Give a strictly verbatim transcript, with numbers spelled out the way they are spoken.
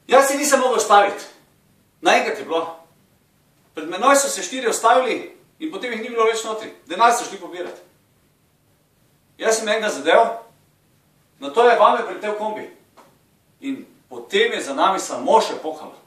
Jaz si nisem mogel staviti. Naenkrat je bilo. Pred menoj so se štiri ostavili in potem jih ni bilo več notri. Denar so šli pobirati. Jaz sem enega zadev, na to je vame pritel kombi. In potem je za nami samo še pokalo.